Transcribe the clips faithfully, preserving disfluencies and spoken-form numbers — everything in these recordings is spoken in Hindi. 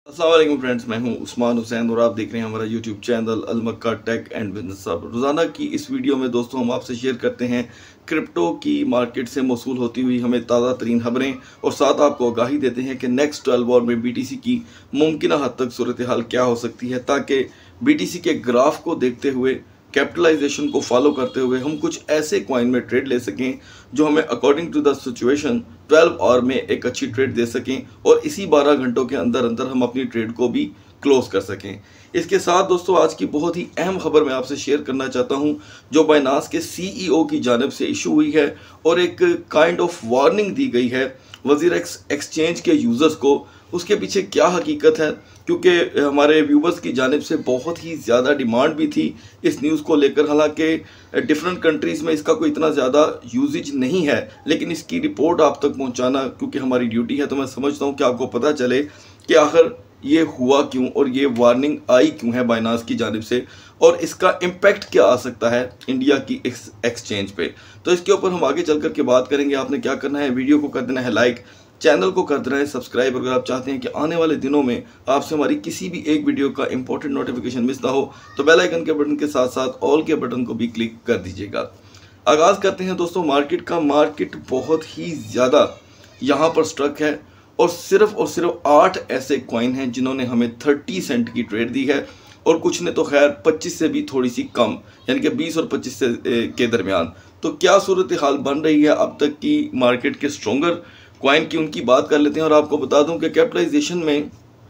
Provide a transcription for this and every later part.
अस्सलाम वालेकुम फ्रेंड्स, मैं हूं उस्मान हुसैन और आप देख रहे हैं हमारा YouTube channel Al Makka tech and business hub. रोज़ाना की इस वीडियो में दोस्तों हम आपसे शेयर करते हैं क्रिप्टो की मार्केट से मौसूल होती हुई हमें ताज़ा तरीन खबरें और साथ आपको आगाही देते हैं कि नेक्स्ट ट्वेल्व आवर में बीटीसी की मुमकिन हद तक सूरत हाल क्या हो सकती है, ताकि बीटीसी के ग्राफ को देखते हुए, कैपिटलाइजेशन को फॉलो करते हुए हम कुछ ऐसे कॉइन में ट्रेड ले सकें जो हमें according to the situation twelve hour में एक अच्छी ट्रेड दे सकें और इसी बारह घंटों के अंदर अंदर हम अपनी ट्रेड को भी क्लोज कर सकें। इसके साथ दोस्तों आज की बहुत ही अहम खबर मैं आपसे शेयर करना चाहता हूं जो बाइनांस के सीईओ की जानिब से इशू हुई है और एक काइंड ऑफ वार्निंग दी गई है वजीर एक्सचेंज के यूज़र्स को। उसके पीछे क्या हकीकत है, क्योंकि हमारे व्यूवर्स की जानिब से बहुत ही ज़्यादा डिमांड भी थी इस न्यूज़ को लेकर। हालांकि डिफरेंट कंट्रीज़ में इसका कोई इतना ज़्यादा यूजेज नहीं है, लेकिन इसकी रिपोर्ट आप तक पहुंचाना क्योंकि हमारी ड्यूटी है, तो मैं समझता हूं कि आपको पता चले कि आखिर ये हुआ क्यों और ये वार्निंग आई क्यों है बाइनांस की जानिब से और इसका इम्पैक्ट क्या आ सकता है इंडिया की एक्सचेंज पे। तो इसके ऊपर हम आगे चल कर के बात करेंगे। आपने क्या करना है, वीडियो को कर देना है लाइक, चैनल को कर देना है सब्सक्राइब। अगर आप चाहते हैं कि आने वाले दिनों में आपसे हमारी किसी भी एक वीडियो का इंपॉर्टेंट नोटिफिकेशन मिस ना हो तो बेल आइकन के बटन के साथ साथ ऑल के बटन को भी क्लिक कर दीजिएगा। आगाज़ करते हैं दोस्तों मार्केट का। मार्केट बहुत ही ज़्यादा यहाँ पर स्ट्रक है और सिर्फ और सिर्फ आठ ऐसे कॉइन हैं जिन्होंने हमें थर्टी सेंट की ट्रेड दी है और कुछ ने तो खैर पच्चीस से भी थोड़ी सी कम, यानी कि बीस और पच्चीस से के दरमियान। तो क्या सूरत हाल बन रही है अब तक की मार्केट के स्ट्रोंगर कॉइन की, उनकी बात कर लेते हैं। और आपको बता दूं कि कैपिटलाइजेशन में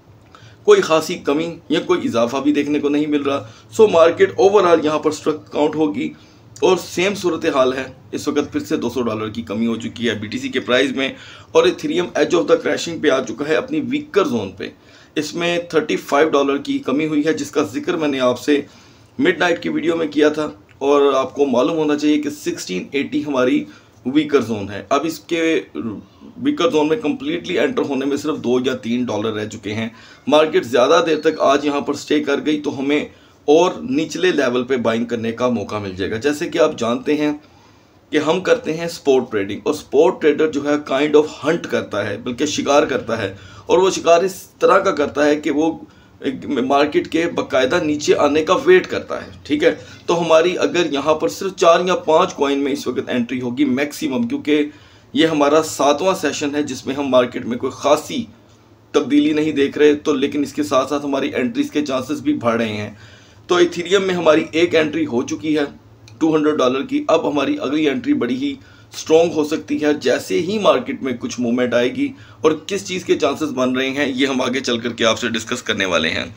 कोई खासी कमी या कोई इजाफा भी देखने को नहीं मिल रहा। सो मार्केट ओवरऑल यहाँ पर स्ट्रक काउंट होगी और सेम सूरत हाल है। इस वक्त फिर से दो सौ डॉलर की कमी हो चुकी है बीटीसी के प्राइस में और Ethereum edge of the crashing पे आ चुका है अपनी वीकर जोन पे। इसमें पैंतीस डॉलर की कमी हुई है जिसका जिक्र मैंने आपसे मिडनाइट की वीडियो में किया था और आपको मालूम होना चाहिए कि सोलह अस्सी हमारी वीकर जोन है। अब इसके वीकर जोन में कंप्लीटली एंटर होने में सिर्फ दो या तीन डॉलर रह चुके हैं। मार्केट ज़्यादा देर तक आज यहाँ पर स्टे कर गई तो हमें और निचले लेवल पे बाइंग करने का मौका मिल जाएगा। जैसे कि आप जानते हैं कि हम करते हैं स्पोर्ट ट्रेडिंग और स्पोर्ट ट्रेडर जो है काइंड ऑफ हंट करता है, बल्कि शिकार करता है और वो शिकार इस तरह का करता है कि वो मार्केट के बाकायदा नीचे आने का वेट करता है। ठीक है, तो हमारी अगर यहाँ पर सिर्फ चार या पांच कॉइन में इस वक्त एंट्री होगी मैक्सिमम, क्योंकि ये हमारा सातवां सेशन है जिसमें हम मार्केट में कोई खासी तब्दीली नहीं देख रहे, तो लेकिन इसके साथ साथ हमारी एंट्रीज के चांसेस भी बढ़ रहे हैं। तो इथेरियम में हमारी एक एंट्री हो चुकी है दो सौ डॉलर की। अब हमारी अगली एंट्री बड़ी ही स्ट्रॉन्ग हो सकती है जैसे ही मार्केट में कुछ मूवमेंट आएगी और किस चीज़ के चांसेस बन रहे हैं ये हम आगे चल करके आपसे डिस्कस करने वाले हैं।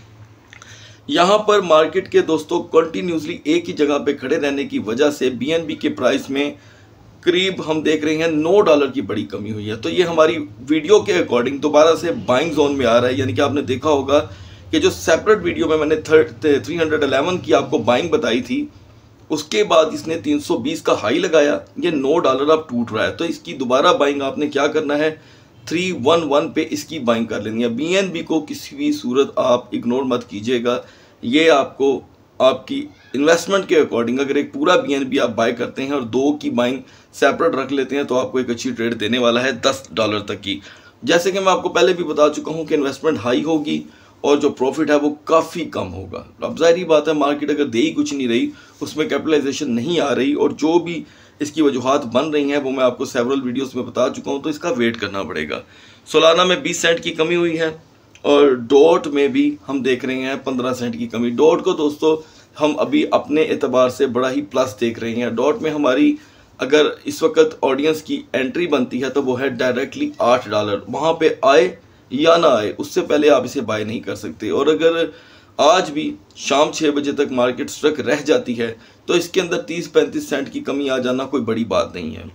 यहाँ पर मार्केट के दोस्तों कंटिन्यूसली एक ही जगह पे खड़े रहने की वजह से बीएनबी के प्राइस में करीब हम देख रहे हैं नौ डॉलर की बड़ी कमी हुई है। तो ये हमारी वीडियो के अकॉर्डिंग दोबारा से बाइंग जोन में आ रहा है, यानी कि आपने देखा होगा कि जो सेपरेट वीडियो में मैंने थ्री हंड्रेड इलेवन की आपको बाइंग बताई थी उसके बाद इसने तीन सौ बीस का हाई लगाया, ये नौ डॉलर अब टूट रहा है। तो इसकी दोबारा बाइंग आपने क्या करना है, तीन सौ ग्यारह पे इसकी बाइंग कर लेनी है। बीएनबी को किसी भी सूरत आप इग्नोर मत कीजिएगा। ये आपको आपकी इन्वेस्टमेंट के अकॉर्डिंग अगर एक पूरा बीएनबी आप बाय करते हैं और दो की बाइंग सेपरेट रख लेते हैं तो आपको एक अच्छी ट्रेड देने वाला है दस डॉलर तक की। जैसे कि मैं आपको पहले भी बता चुका हूँ कि इन्वेस्टमेंट हाई होगी और जो प्रॉफिट है वो काफ़ी कम होगा। अब जाहिर बात है मार्केट अगर दे ही कुछ नहीं रही, उसमें कैपिटलाइजेशन नहीं आ रही और जो भी इसकी वजूहात बन रही हैं वो मैं आपको सेवरल वीडियोस में बता चुका हूं, तो इसका वेट करना पड़ेगा। सोलाना में बीस सेंट की कमी हुई है और डॉट में भी हम देख रहे हैं पंद्रह सेंट की कमी। डॉट को दोस्तों हम अभी अपने एतबार से बड़ा ही प्लस देख रहे हैं। डॉट में हमारी अगर इस वक्त ऑडियंस की एंट्री बनती है तो वो है डायरेक्टली आठ डॉलर। वहाँ पर आए या ना आए उससे पहले आप इसे बाय नहीं कर सकते। और अगर आज भी शाम छः बजे तक मार्केट स्ट्रक रह जाती है तो इसके अंदर तीस पैंतीस सेंट की कमी आ जाना कोई बड़ी बात नहीं है।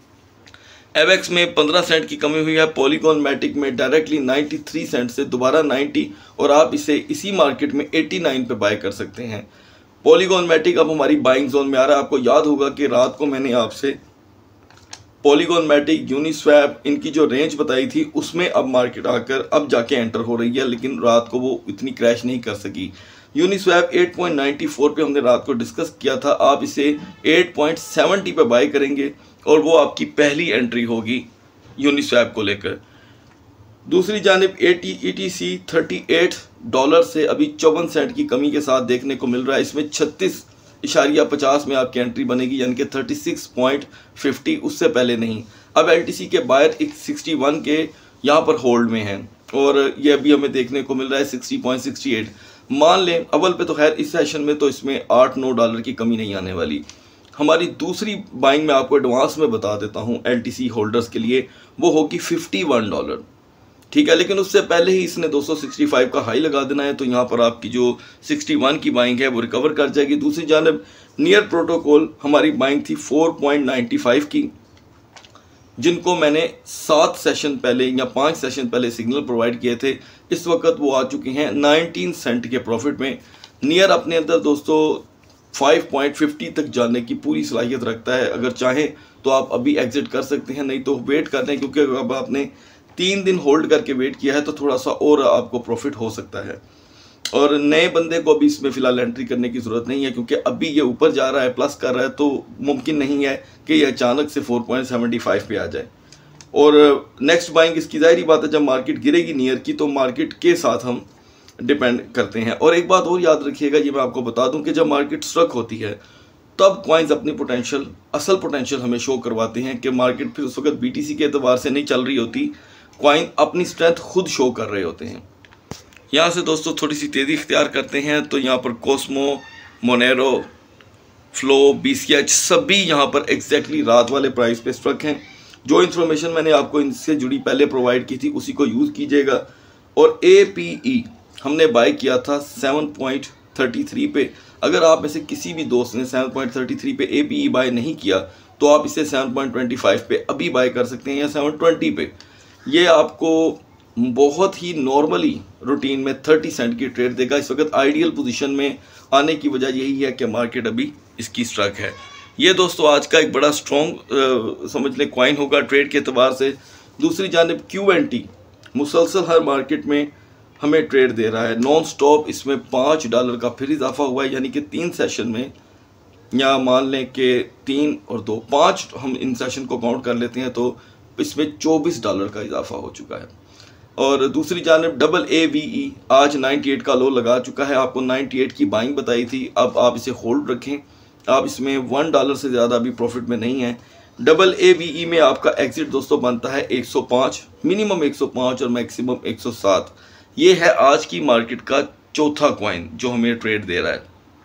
एवेक्स में पंद्रह सेंट की कमी हुई है। पॉलीगॉन मैटिक में डायरेक्टली तिरानवे सेंट से दोबारा नब्बे और आप इसे इसी मार्केट में नवासी पे बाय कर सकते हैं। पॉलीगॉन मैटिक अब हमारी बाइंग जोन में आ रहा है। आपको याद होगा कि रात को मैंने आपसे पॉलीगॉन मैटिक, यूनिस्वैप, इनकी जो रेंज बताई थी उसमें अब मार्केट आकर अब जाके एंटर हो रही है, लेकिन रात को वो इतनी क्रैश नहीं कर सकी। यूनिस्वैप आठ पॉइंट नौ चार पे हमने रात को डिस्कस किया था, आप इसे आठ पॉइंट सात ज़ीरो पे बाय करेंगे और वो आपकी पहली एंट्री होगी यूनिस्वैप को लेकर। दूसरी जानिब A T E T C thirty eight dollar से अभी चौवन सेंट की कमी के साथ देखने को मिल रहा है। इसमें छत्तीस इशारिया पचास में आपकी एंट्री बनेगी, यानी कि थर्टी सिक्स पॉइंट फिफ्टी, उससे पहले नहीं। अब एल टी सी के बायर एक सिक्सटी वन के यहाँ पर होल्ड में हैं और ये अभी हमें देखने को मिल रहा है सिक्सटी पॉइंट सिक्सटी एट। मान लें अव्वल पे तो खैर इस सेशन में तो इसमें आठ नौ डॉलर की कमी नहीं आने वाली। हमारी दूसरी बाइंग में आपको एडवांस में बता देता हूँ एल टी सी होल्डर्स के लिए, वो होगी फिफ्टी वन डॉलर, ठीक है। लेकिन उससे पहले ही इसने दो सौ सिक्सटी फाइव का हाई लगा देना है, तो यहाँ पर आपकी जो सिक्सटी वन की बाइंग है वो रिकवर कर जाएगी। दूसरी जानब नियर प्रोटोकॉल हमारी बाइंग थी फोर पॉइंट नाइन्टी फाइव की, जिनको मैंने सात सेशन पहले या पाँच सेशन पहले सिग्नल प्रोवाइड किए थे। इस वक्त वो आ चुके हैं नाइनटीन सेंट के प्रॉफिट में। नियर अपने अंदर दोस्तों फाइव पॉइंट फिफ्टी तक जाने की पूरी सलाहियत रखता है। अगर चाहें तो आप अभी एग्जिट कर सकते हैं, नहीं तो वेट कर लें, क्योंकि अब आपने तीन दिन होल्ड करके वेट किया है तो थोड़ा सा और आपको प्रॉफिट हो सकता है। और नए बंदे को अभी इसमें फ़िलहाल एंट्री करने की ज़रूरत नहीं है, क्योंकि अभी ये ऊपर जा रहा है, प्लस कर रहा है, तो मुमकिन नहीं है कि ये अचानक से फोर पॉइंट सेवेंटी फाइव पे आ जाए। और नेक्स्ट बाइंग इसकी ज़ाहिरी बात है जब मार्केट गिरेगी नियर की, तो मार्केट के साथ हम डिपेंड करते हैं। और एक बात और याद रखिएगा, ये मैं आपको बता दूं कि जब मार्केट स्ट्रक होती है तब कॉइन्स अपनी पोटेंशियल असल पोटेंशियल हमें शो करवाते हैं कि मार्केट फिर उस वक्त बीटीसी के एतबार से नहीं चल रही होती, कॉइन अपनी स्ट्रेंथ खुद शो कर रहे होते हैं। यहाँ से दोस्तों थोड़ी सी तेज़ी इख्तियार करते हैं तो यहाँ पर Cosmo, Monero, Flow, B C H सभी यहाँ पर एग्जैक्टली रात वाले प्राइस पे स्ट्रक हैं। जो इन्फॉर्मेशन मैंने आपको इनसे जुड़ी पहले प्रोवाइड की थी उसी को यूज़ कीजिएगा। और ए पी ई हमने बाय किया था सेवन पॉइंट थर्टी थ्री पे। अगर आप में से किसी भी दोस्त ने सेवन पॉइंट थर्टी थ्री पे ए पी ई बाय नहीं किया तो आप इसे सेवन पॉइंट ट्वेंटी फाइव पे अभी बाय कर सकते हैं या सेवन ट्वेंटी पे। ये आपको बहुत ही नॉर्मली रूटीन में थर्टी सेंट की ट्रेड देगा। इस वक्त आइडियल पोजीशन में आने की वजह यही है कि मार्केट अभी इसकी स्ट्रक है। ये दोस्तों आज का एक बड़ा स्ट्रॉन्ग समझ लें कॉइन होगा ट्रेड के एतबार से। दूसरी जानिब क्यू एन टी मुसलसल हर मार्केट में हमें ट्रेड दे रहा है नॉन स्टॉप। इसमें पाँच डॉलर का फिर इजाफा हुआ है, यानी कि तीन सेशन में, या मान लें कि तीन और दो पाँच हम इन सेशन को काउंट कर लेते हैं तो इसमें चौबीस डॉलर का इजाफा हो चुका है। और दूसरी जानिब डबल ए वी ई आज अट्ठानवे का लो लगा चुका है। आपको अट्ठानवे की बाइंग बताई थी, अब आप इसे होल्ड रखें। आप इसमें वन डॉलर से ज़्यादा अभी प्रॉफिट में नहीं है। डबल ए वी ई में आपका एग्जिट दोस्तों बनता है एक सौ पाँच, मिनिमम एक सौ पाँच और मैक्सिमम एक सौ सात। ये है आज की मार्केट का चौथा कॉइन जो हमें ट्रेड दे रहा है।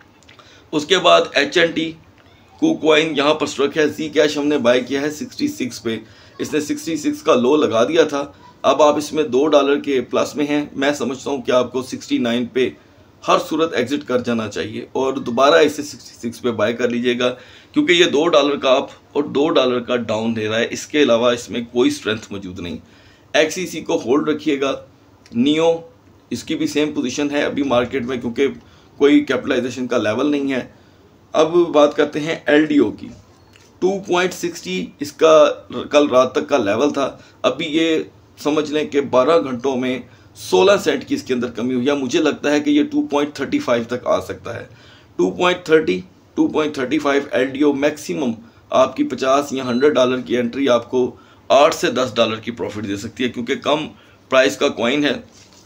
उसके बाद एच एन टी कू कॉइन यहाँ पर स्ट्रक है। जी कैश हमने बाय किया है सिक्सटी सिक्स पे, इसने सिक्सटी सिक्स का लो लगा दिया था। अब आप इसमें दो डॉलर के प्लस में हैं। मैं समझता हूँ कि आपको सिक्सटी नाइन पे हर सूरत एग्जिट कर जाना चाहिए और दोबारा इसे सिक्सटी सिक्स पे बाय कर लीजिएगा, क्योंकि ये दो डॉलर का अप और दो डॉलर का डाउन दे रहा है। इसके अलावा इसमें कोई स्ट्रेंथ मौजूद नहीं। एक्स ई सी को होल्ड रखिएगा। नियो इसकी भी सेम पोजीशन है अभी मार्केट में, क्योंकि कोई कैपिटलाइजेशन का लेवल नहीं है। अब बात करते हैं एल डी ओ की। टू पॉइंट सिक्सटी इसका कल रात तक का लेवल था। अभी ये समझ लें कि बारह घंटों में सोलह सेंट की इसके अंदर कमी हुई है। मुझे लगता है कि ये टू पॉइंट थर्टी फाइव तक आ सकता है। Two point thirty, two point thirty five LDO maximum आपकी पचास या सौ डॉलर की एंट्री आपको आठ से दस डॉलर की प्रॉफिट दे सकती है, क्योंकि कम प्राइस का कॉइन है।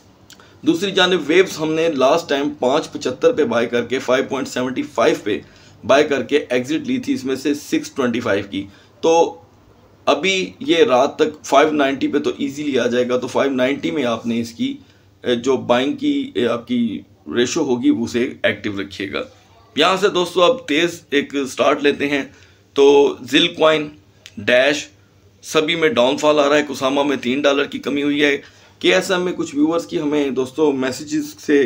दूसरी जानिब वेव्स हमने लास्ट टाइम पाँच पचहत्तर पे बाय करके फाइव पॉइंट सेवेंटी फाइव पे बाय करके एग्जिट ली थी, इसमें से सिक्स ट्वेंटी फाइव की। तो अभी ये रात तक फाइव नाइन्टी पे तो इजीली आ जाएगा। तो फाइव नाइन्टी में आपने इसकी जो बाइंग की आपकी रेशो होगी उसे एक्टिव रखिएगा। यहाँ से दोस्तों अब तेज़ एक स्टार्ट लेते हैं। तो जिल कॉइन, डैश सभी में डाउनफॉल आ रहा है। कुसामा में तीन डॉलर की कमी हुई है। के एस एम में कुछ व्यूअर्स की हमें दोस्तों मैसेजेस से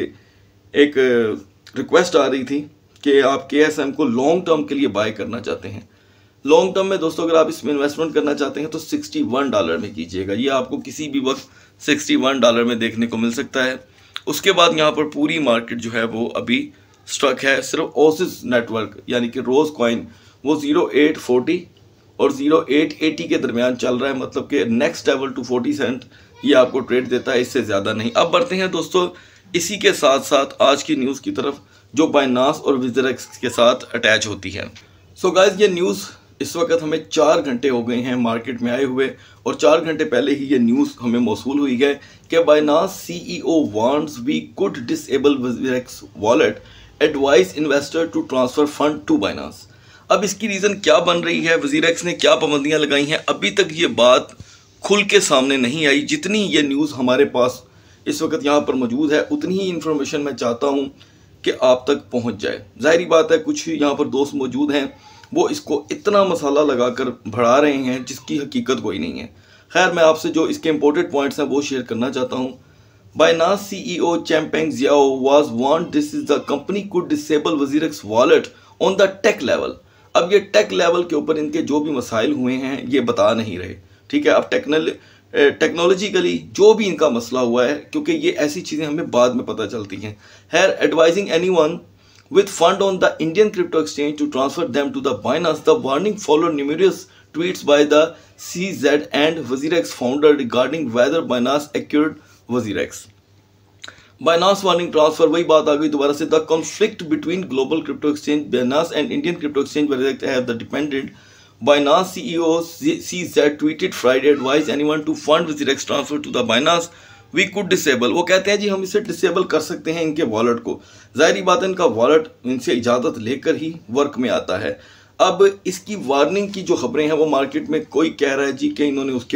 एक रिक्वेस्ट आ रही थी कि आप के एस एम को लॉन्ग टर्म के लिए बाय करना चाहते हैं। लॉन्ग टर्म में दोस्तों अगर आप इसमें इन्वेस्टमेंट करना चाहते हैं तो सिक्सटी वन डॉलर में कीजिएगा। ये आपको किसी भी वक्त सिक्सटी वन डॉलर में देखने को मिल सकता है। उसके बाद यहाँ पर पूरी मार्केट जो है वो अभी स्ट्रक है। सिर्फ ओसिस नेटवर्क यानी कि रोज़ कॉइन वो ज़ीरो एट फोर्टी और ज़ीरो एट एटी के दरमियान चल रहा है, मतलब कि next level two forty cent ये आपको ट्रेड देता है, इससे ज़्यादा नहीं। अब बढ़ते हैं दोस्तों इसी के साथ साथ आज की न्यूज़ की तरफ जो बाइनांस और विजरेक्स के साथ अटैच होती है। सो गाइस ये न्यूज़ इस वक्त हमें चार घंटे हो गए हैं मार्केट में आए हुए और चार घंटे पहले ही ये न्यूज़ हमें मौसूल हुई है कि Binance CEO wants we could disable WazirX wallet, advice investor to transfer fund to Binance. अब इसकी रीज़न क्या बन रही है, वजीरेक्स ने क्या पाबंदियाँ लगाई हैं, अभी तक ये बात खुल के सामने नहीं आई। जितनी ये न्यूज़ हमारे पास इस वक्त यहाँ पर मौजूद है उतनी ही इन्फॉर्मेशन मैं चाहता हूँ कि आप तक पहुँच जाए। ज़ाहिरी बात है कुछ यहाँ पर दोस्त मौजूद हैं वो इसको इतना मसाला लगाकर बढ़ा रहे हैं जिसकी हकीकत कोई नहीं है। खैर मैं आपसे जो इसके इम्पोर्टेंट पॉइंट्स हैं वो शेयर करना चाहता हूँ। Binance CEO Changpeng Zhao was want this is the company could disable WazirX wallet on the tech level. अब ये टेक लेवल के ऊपर इनके जो भी मसाइल हुए हैं ये बता नहीं रहे, ठीक है। अब टेक्नल टेक्नोलॉजिकली जो भी इनका मसला हुआ है, क्योंकि ये ऐसी चीज़ें हमें बाद में पता चलती हैं। Here advising anyone with fund on the Indian crypto exchange to transfer them to the Binance. The warning followed numerous tweets by the C Z and WazirX founder regarding whether Binance acquired WazirX. Binance warning transfer, वही बात आ गई दोबारा से। The conflict between global crypto exchange Binance and Indian crypto exchange WazirX have the dependent. Binance C E O C Z tweeted Friday advised anyone to fund WazirX transfer to the Binance. We could disable, वो कहते हैं जी हम इसे डिसेबल कर सकते हैं इनके वॉलेट को। ज़ाहिरी बात है इनका वॉलेट इनसे इजाज़त लेकर ही वर्क में आता है। अब इसकी वार्निंग की जो खबरें हैं वो मार्केट में कोई कह रहा है जी कि इन्होंने उसके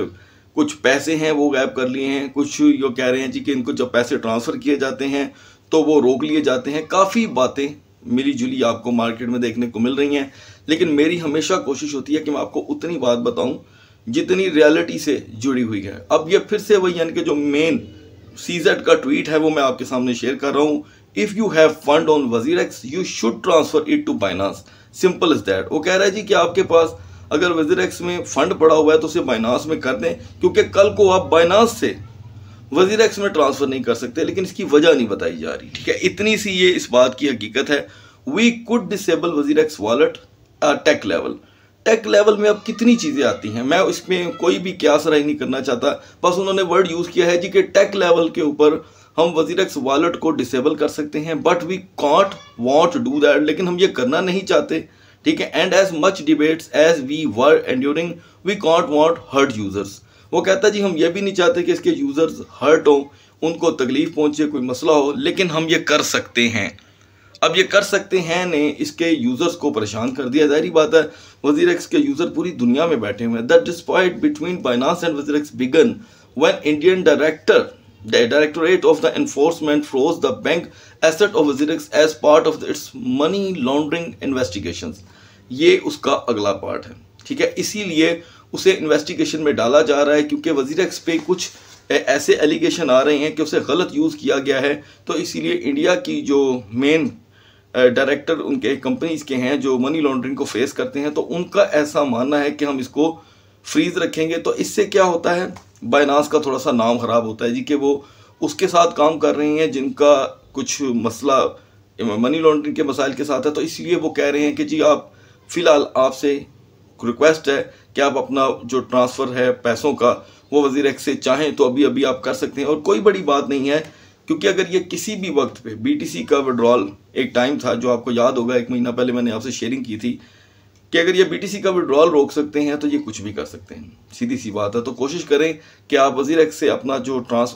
कुछ पैसे हैं वो गायब कर लिए हैं, कुछ ये कह रहे हैं जी कि इनको जब पैसे ट्रांसफ़र किए जाते हैं तो वो रोक लिए जाते हैं। काफ़ी बातें मिली जुली आपको मार्केट में देखने को मिल रही हैं, लेकिन मेरी हमेशा कोशिश होती है कि मैं आपको उतनी बात बताऊं जितनी रियलिटी से जुड़ी हुई है। अब ये फिर से वही यानी कि जो मेन सीजेड का ट्वीट है वो मैं आपके सामने शेयर कर रहा हूँ। If you have fund on WazirX you should transfer it to Binance, simple is that. वो कह रहा है जी कि आपके पास अगर वजीरेक्स में फंड पड़ा हुआ है तो उसे बाइनांस में कर दें, क्योंकि कल को आप बाइनांस से वजीरेक्स में ट्रांसफर नहीं कर सकते, लेकिन इसकी वजह नहीं बताई जा रही, ठीक है। इतनी सी ये इस बात की हकीकत है। We could disable WazirX wallet tech level. Tech level में अब कितनी चीज़ें आती हैं, मैं इसमें कोई भी क्यास राय नहीं करना चाहता, बस उन्होंने वर्ड यूज़ किया है जी कि टेक लेवल के ऊपर हम वजीरेक्स वॉलेट को डिसेबल कर सकते हैं, but we can't want do that, लेकिन हम ये करना नहीं चाहते, ठीक है। And as much debates as we were enduring we can't want hurt users. वो कहता है जी हम ये भी नहीं चाहते कि इसके यूजर्स हर्ट हो, उनको तकलीफ पहुंचे, कोई मसला हो, लेकिन हम ये कर सकते हैं। अब ये कर सकते हैं ने इसके यूज़र्स को परेशान कर दिया। ज़ाहिरी बात है वजीरेक्स के यूज़र पूरी दुनिया में बैठे हुए हैं। The dispute between Binance and WazirX began when Indian director the directorate of the enforcement froze the bank asset of WazirX as part of its money laundering investigations. ये उसका अगला पार्ट है, ठीक है। इसीलिए उसे इन्वेस्टिगेशन में डाला जा रहा है क्योंकि वजीरेक्स पे कुछ ऐसे एलिगेशन आ रहे हैं कि उसे गलत यूज़ किया गया है। तो इसीलिए इंडिया की जो मेन डायरेक्टर उनके कंपनीज के हैं जो मनी लॉन्ड्रिंग को फेस करते हैं, तो उनका ऐसा मानना है कि हम इसको फ्रीज रखेंगे। तो इससे क्या होता है, बाइनांस का थोड़ा सा नाम ख़राब होता है जी कि वो उसके साथ काम कर रहे हैं जिनका कुछ मसला मनी लॉन्ड्रिंग के मसाइल के साथ है। तो इसलिए वो कह रहे हैं कि जी आप फ़िलहाल आपसे रिक्वेस्ट है कि आप अपना जो ट्रांसफ़र है पैसों का वो वजीरेक्स से चाहें तो अभी अभी आप कर सकते हैं। और कोई बड़ी बात नहीं है, क्योंकि अगर ये किसी भी वक्त पे बीटीसी का विड्रॉल, एक टाइम था जो आपको याद होगा एक महीना पहले मैंने आपसे शेयरिंग की थी कि अगर ये बीटीसी का विड्रॉल रोक सकते हैं तो ये कुछ भी कर सकते हैं, सीधी सी बात है। तो कोशिश करें कि आप वजीरेक्स से अपना जो ट्रांस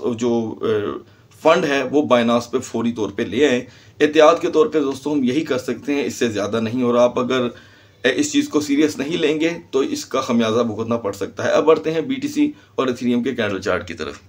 जो फंड है वो बाइनांस पे फौरी तौर पे ले आएँ। एहतियात के तौर पे दोस्तों हम यही कर सकते हैं, इससे ज़्यादा नहीं। और आप अगर इस चीज़ को सीरियस नहीं लेंगे तो इसका खमियाजा भुगतना पड़ सकता है। अब बढ़ते हैं बीटीसी और इथेरियम के कैंडल चार्ट की तरफ।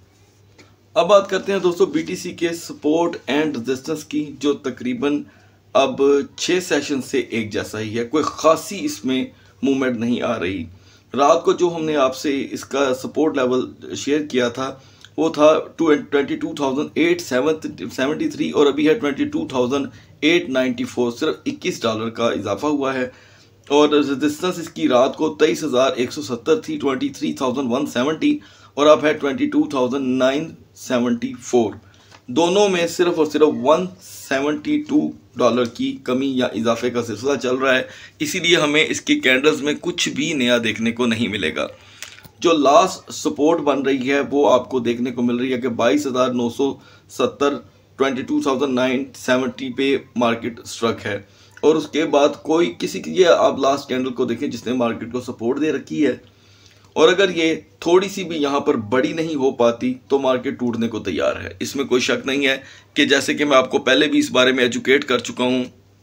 अब बात करते हैं दोस्तों बीटीसी के सपोर्ट एंड रेजिस्टेंस की, जो तकरीबन अब छः सेशन से एक जैसा ही है, कोई ख़ासी इसमें मूवमेंट नहीं आ रही। रात को जो हमने आपसे इसका सपोर्ट लेवल शेयर किया था वो था twenty two thousand eight seventy three और अभी है twenty two thousand eight ninety four, सिर्फ इक्कीस डॉलर का इजाफा हुआ है। और रेजिस्टेंस इसकी रात को तेईस हज़ार एक सौ सत्तर थी, twenty three thousand one seventy, और अब है twenty two thousand nine seventy four. दोनों में सिर्फ और सिर्फ वन सेवेंटी टू डॉलर की कमी या इजाफे का सिलसिला चल रहा है। इसीलिए हमें इसकी कैंडल्स में कुछ भी नया देखने को नहीं मिलेगा। जो लास्ट सपोर्ट बन रही है वो आपको देखने को मिल रही है कि बाईस हज़ार नौ सौ सत्तर, twenty two thousand nine seventy पे मार्केट स्ट्रक है। और उसके बाद कोई किसी की, ये आप लास्ट कैंडल को देखें जिसने मार्केट को सपोर्ट दे रखी है, और अगर ये थोड़ी सी भी यहाँ पर बड़ी नहीं हो पाती तो मार्केट टूटने को तैयार है। इसमें कोई शक नहीं है कि जैसे कि मैं आपको पहले भी इस बारे में एजुकेट कर चुका हूँ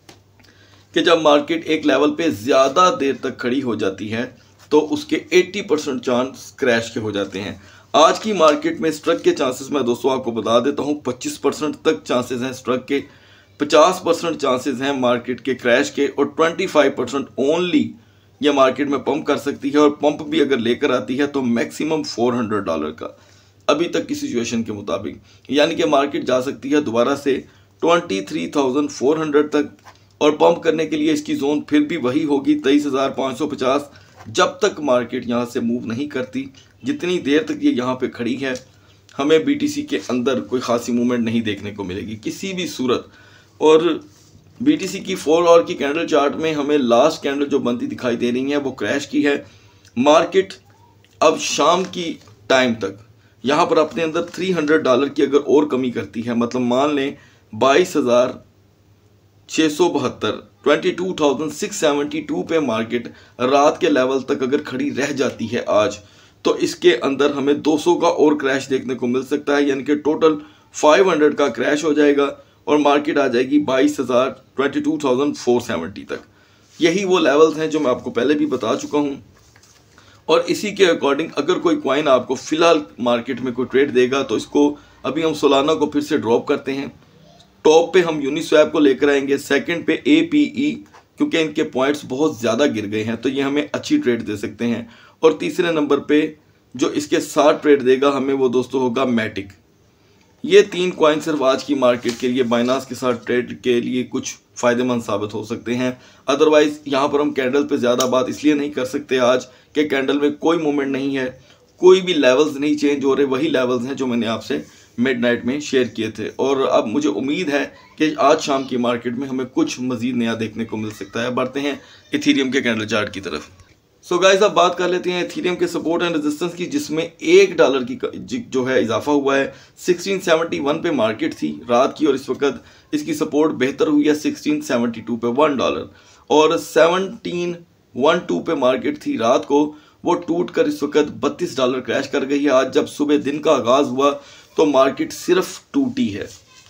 कि जब मार्केट एक लेवल पे ज़्यादा देर तक खड़ी हो जाती है तो उसके अस्सी परसेंट चांस क्रैश के हो जाते हैं। आज की मार्केट में स्ट्रक के चांसेस मैं दोस्तों आपको बता देता हूँ, पच्चीस परसेंट तक चांसेस हैं स्ट्रक के, पचास परसेंट चांसेस हैं मार्केट के क्रैश के, और पच्चीस परसेंट ओनली ये मार्केट में पंप कर सकती है, और पंप भी अगर लेकर आती है तो मैक्सिमम चार सौ डॉलर का अभी तक की सिचुएशन के मुताबिक, यानी कि मार्केट जा सकती है दोबारा से तेईस हज़ार चार सौ तक, और पंप करने के लिए इसकी जोन फिर भी वही होगी तेईस हज़ार पाँच सौ पचास। जब तक मार्केट यहाँ से मूव नहीं करती, जितनी देर तक ये यहाँ पे खड़ी है, हमें बीटीसी के अंदर कोई खासी मूवमेंट नहीं देखने को मिलेगी किसी भी सूरत। और बीटीसी की फोर आवर की कैंडल चार्ट में हमें लास्ट कैंडल जो बनती दिखाई दे रही है वो क्रैश की है। मार्केट अब शाम की टाइम तक यहाँ पर अपने अंदर तीन सौ डॉलर की अगर और कमी करती है, मतलब मान लें बाईस हज़ार छः सौ बहत्तर बाईस हज़ार छह सौ बहत्तर पे मार्केट रात के लेवल तक अगर खड़ी रह जाती है आज, तो इसके अंदर हमें दो सौ का और क्रैश देखने को मिल सकता है, यानी कि टोटल पाँच सौ का क्रैश हो जाएगा और मार्केट आ जाएगी बाईस हज़ार बाईस हज़ार चार सौ सत्तर तक। यही वो लेवल्स हैं जो मैं आपको पहले भी बता चुका हूं, और इसी के अकॉर्डिंग अगर कोई कॉइन आपको फिलहाल मार्केट में कोई ट्रेड देगा तो इसको अभी हम सोलाना को फिर से ड्रॉप करते हैं। टॉप पे हम यूनिस्वैप को लेकर आएंगे, सेकंड पे ए पी ई, क्योंकि इनके पॉइंट्स बहुत ज़्यादा गिर गए हैं तो ये हमें अच्छी ट्रेड दे सकते हैं, और तीसरे नंबर पे जो इसके साथ ट्रेड देगा हमें वो दोस्तों होगा मैटिक। ये तीन कॉइन सिर्फ आज की मार्केट के लिए बाइनांस के साथ ट्रेड के लिए कुछ फ़ायदेमंद साबित हो सकते हैं। अदरवाइज़ यहाँ पर हम कैंडल पे ज़्यादा बात इसलिए नहीं कर सकते आज कि कैंडल में कोई मूवमेंट नहीं है, कोई भी लेवल्स नहीं चेंज हो रहे, वही लेवल्स हैं जो मैंने आपसे मिडनाइट में शेयर किए थे। और अब मुझे उम्मीद है कि आज शाम की मार्केट में हमें कुछ मज़ीद नया देखने को मिल सकता है। बढ़ते हैं इथीरियम के कैंडल चार्ट की तरफ। सो गाइस अब बात कर लेते हैं इथीरियम के सपोर्ट एंड रेजिस्टेंस की, जिसमें एक डॉलर की जो है इजाफा हुआ है। सोलह सौ इकहत्तर पे मार्केट थी रात की और इस वक्त इसकी सपोर्ट बेहतर हुई है सोलह सौ बहत्तर पे वन डॉलर, और सत्रह सौ बारह पे मार्केट थी रात को, वो टूट कर इस वक्त बत्तीस डॉलर क्रैश कर गई है। आज जब सुबह दिन का आगाज़ हुआ तो मार्केट सिर्फ टूटी है,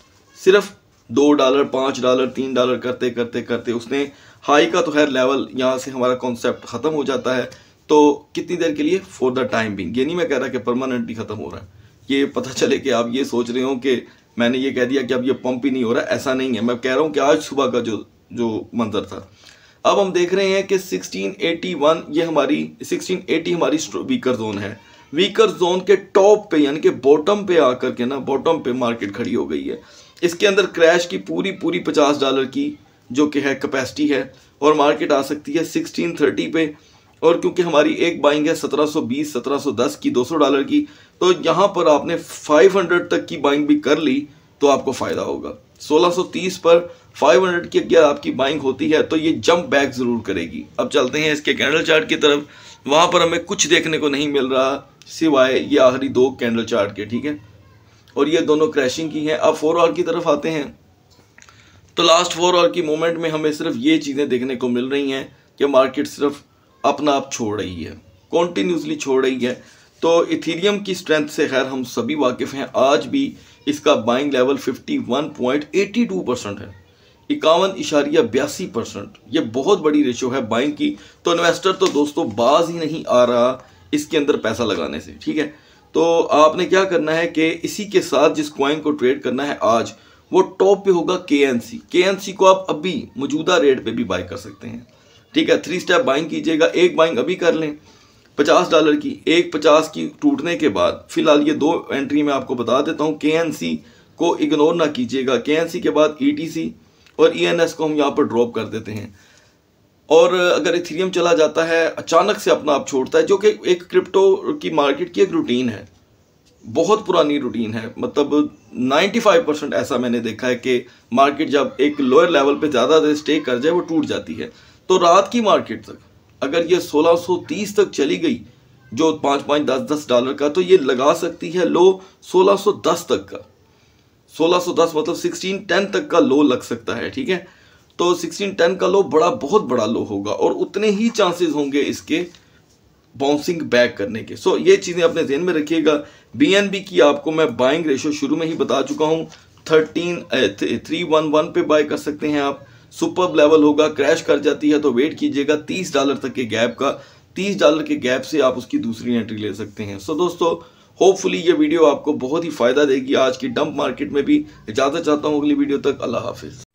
सिर्फ दो डॉलर पाँच डॉलर तीन डॉलर करते करते करते उसने हाई का तो खैर लेवल यहाँ से हमारा कॉन्सेप्ट ख़त्म हो जाता है। तो कितनी देर के लिए, फॉर द टाइम बिंग, ये नहीं मैं कह रहा कि परमानेंटली ख़त्म हो रहा है। ये पता चले कि आप ये सोच रहे हो कि मैंने ये कह दिया कि अब ये पंप ही नहीं हो रहा, ऐसा नहीं है। मैं कह रहा हूँ कि आज सुबह का जो जो मंजर था, अब हम देख रहे हैं कि सोलह सौ इक्यासी ये हमारी सोलह सौ अस्सी हमारी वीकर जोन है। वीकर जोन के टॉप पे यानी कि बॉटम पे आकर के ना बॉटम पे मार्केट खड़ी हो गई है। इसके अंदर क्रैश की पूरी पूरी पचास डॉलर की जो कि है कैपेसिटी है, और मार्केट आ सकती है सोलह सौ तीस पे, और क्योंकि हमारी एक बाइंग है सत्रह सौ बीस सत्रह सौ दस की दो सौ डॉलर की, तो यहाँ पर आपने पाँच सौ तक की बाइंग भी कर ली तो आपको फ़ायदा होगा। सोलह सौ तीस पर पाँच सौ की अगर आपकी बाइंग होती है तो ये जंप बैक ज़रूर करेगी। अब चलते हैं इसके कैंडल चार्ट की तरफ। वहाँ पर हमें कुछ देखने को नहीं मिल रहा सिवाय ये आखिरी दो कैंडल चार्ट के, ठीक है, और ये दोनों क्रैशिंग की हैं। अब फोर आवर की तरफ आते हैं तो लास्ट फोर आवर की मोमेंट में हमें सिर्फ ये चीज़ें देखने को मिल रही हैं कि मार्केट सिर्फ अपना आप छोड़ रही है, कॉन्टीन्यूसली छोड़ रही है। तो इथीरियम की स्ट्रेंथ से खैर हम सभी वाकिफ़ हैं, आज भी इसका बाइंग लेवल इक्यावन पॉइंट बयासी परसेंट है, इक्यावन इशारिया बयासी परसेंट, ये बहुत बड़ी रेशो है बाइंग की। तो इन्वेस्टर तो दोस्तों बाज ही नहीं आ रहा इसके अंदर पैसा लगाने से, ठीक है। तो आपने क्या करना है कि इसी के साथ जिस कॉइन को ट्रेड करना है आज, वो टॉप पे होगा के एन सी। के एन सी को आप अभी मौजूदा रेट पे भी बाई कर सकते हैं, ठीक है। थ्री स्टेप बाइंग कीजिएगा, एक बाइंग अभी कर लें पचास डॉलर की, एक पचास की टूटने के बाद फिलहाल ये दो एंट्री मैं आपको बता देता हूँ। के एन सी को इग्नोर ना कीजिएगा, के एन सी के बाद ई टी सी और ई एन एस को हम यहाँ पर ड्रॉप कर देते हैं। और अगर इथीरियम चला जाता है अचानक से अपना आप छोड़ता है, जो कि एक क्रिप्टो की मार्केट की एक रूटीन है, बहुत पुरानी रूटीन है, मतलब पचानवे परसेंट ऐसा मैंने देखा है कि मार्केट जब एक लोअर लेवल पे ज़्यादा देर स्टे कर जाए वो टूट जाती है। तो रात की मार्केट तक अगर ये सोलह सौ तीस तक चली गई जो पाँच पाँच दस दस डॉलर का, तो ये लगा सकती है लो सोलह सौ दस तक का, सोलह सौ दस मतलब सोलह सौ दस तक का लो लग सकता है, ठीक है। तो सिक्सटीन टेन का लो बड़ा बहुत बड़ा लो होगा और उतने ही चांसेस होंगे इसके बाउंसिंग बैक करने के। सो so, ये चीज़ें अपने ध्यान में रखिएगा। बीएनबी की आपको मैं बाइंग रेशियो शुरू में ही बता चुका हूँ, थर्टीन थ्री वन वन पे बाय कर सकते हैं आप। सुपर लेवल होगा, क्रैश कर जाती है तो वेट कीजिएगा तीस डॉलर तक के गैप का, तीस डॉलर के गैप से आप उसकी दूसरी एंट्री ले सकते हैं। सो so, दोस्तों होपफुली ये वीडियो आपको बहुत ही फायदा देगी आज की डंप मार्केट में भी। इजाज़त चाहता हूँ अगली वीडियो तक, अल्लाह हाफिज़।